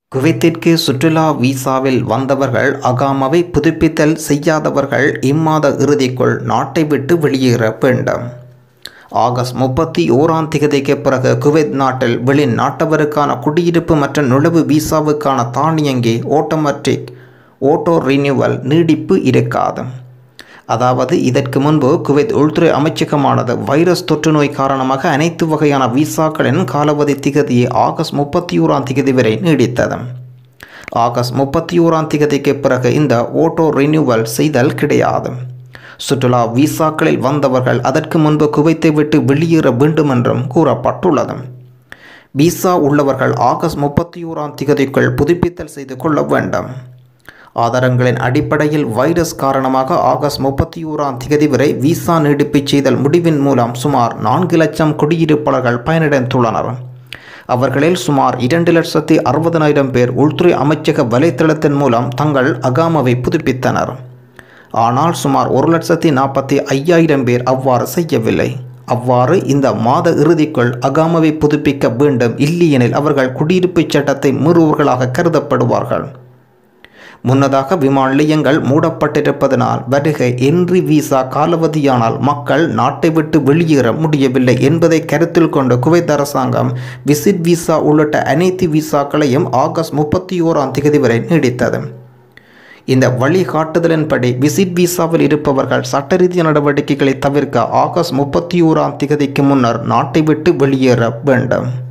குவைத்திற்கு சுற்றுலா வீசாவில் வந்தவர்கள் அகாமாவை புதுப்பித்தல் செய்யாதவர்கள் இம்மாத இறுதிக்குள் நாட்டை விட்டு வெளியேற வேண்டும். ஆகஸ்ட் 31 பிறகு குவைத் நாட்டில் வெளிநாட்டவருக்கான குடியிருப்பு மற்றும் நுழைவு வீசாவுக்கான தானியங்கி ஆட்டோமேட்டிக் ஓட்டோ ரினியூவல் நீடிப்பு இருக்காது. அதாவது இதற்கு முன்பு குவைத் உள்துறை அமைச்சகமானது வைரஸ் தொற்று நோய் காரணமாக அனைத்து வகையான வீசாக்களின் காலாவதி திகதியை ஆகஸ்ட் 31 வரை நீடித்தது. ஆகஸ்ட் 31 பிறகு இந்த ஓட்டோ ரினியூவல் செய்தல் கிடையாது. சுற்றுலா வீசாக்களில் வந்தவர்கள் அதற்கு முன்பு குவைத்தை விட்டு வெளியேற வேண்டும் என்றும் கூறப்பட்டுள்ளது. வீசா உள்ளவர்கள் ஆகஸ்ட் 31 புதுப்பித்தல் செய்து கொள்ள வேண்டும். ஆதாரங்களின் அடிப்படையில் வைரஸ் காரணமாக ஆகஸ்ட் 31 வரை வீசா நீடிப்பு செய்தல் முடிவின் மூலம் சுமார் 4 லட்சம் குடியிருப்பாளர்கள் பயனடைந்துள்ளனர். அவர்களில் சுமார் 2,60,000 பேர் உள்துறை அமைச்சக வலைத்தளத்தின் மூலம் தங்கள் அகாமாவை புதுப்பித்தனர். ஆனால் சுமார் 1,45,000 பேர் அவ்வாறு செய்யவில்லை. அவ்வாறு இந்த மாத இறுதிக்குள் அகாமாவை புதுப்பிக்க வேண்டும், இல்லையெனில் அவர்கள் குடியிருப்பு சட்டத்தை மீறுவர்களாக கருதப்படுவார்கள். முன்னதாக விமான நிலையங்கள் மூடப்பட்டிருப்பதனால் வருகை என்ட்ரி வீசா காலாவதியானால் மக்கள் நாட்டை விட்டு வெளியேற முடியவில்லை என்பதை கருத்தில் கொண்டு குவைத் அரசாங்கம் விசிட் வீசா உள்ளிட்ட அனைத்து வீசாக்களையும் ஆகஸ்ட் 31 வரை நீடித்தது. இந்த வழிகாட்டுதலின்படி விசிட் வீசாவில் இருப்பவர்கள் சட்டரீதிய நடவடிக்கைகளை தவிர்க்க ஆகஸ்ட் 31 முன்னர் நாட்டை விட்டு வெளியேற வேண்டும்.